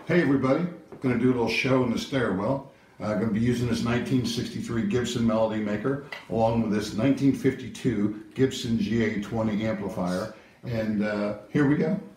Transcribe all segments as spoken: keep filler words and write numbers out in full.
Hey everybody, I'm going to do a little show in the stairwell. I'm uh, going to be using this nineteen sixty-three Gibson Melody Maker along with this nineteen fifty-two Gibson G A twenty amplifier, and uh, here we go.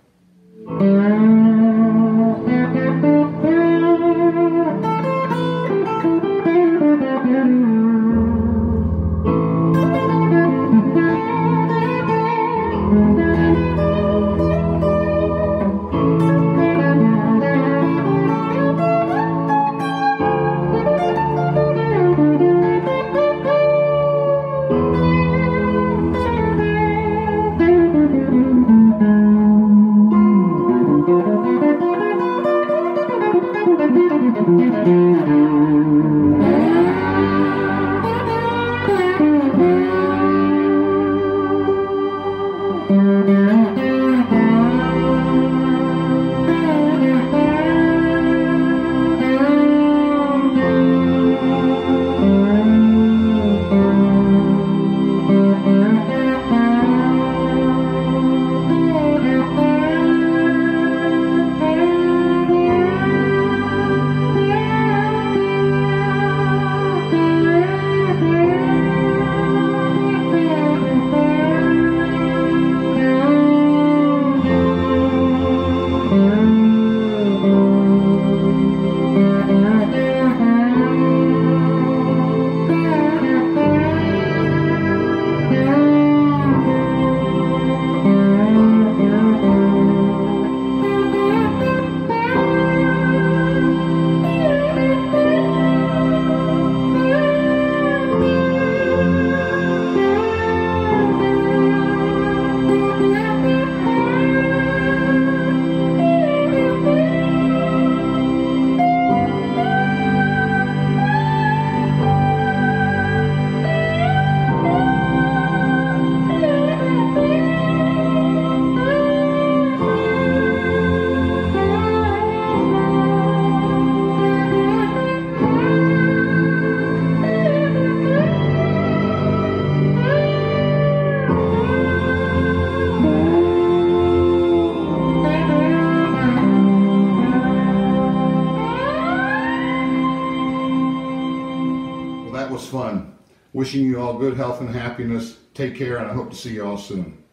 That was fun. Wishing you all good health and happiness. Take care, and I hope to see you all soon.